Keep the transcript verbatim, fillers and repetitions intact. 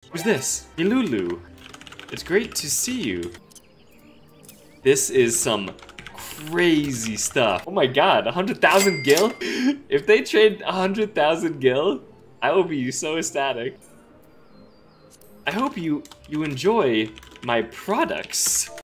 Who's this? Hey Lulu. It's great to see you. This is some crazy stuff. Oh my god, one hundred thousand gil? If they trade one hundred thousand gil, I will be so ecstatic. I hope you, you enjoy my products.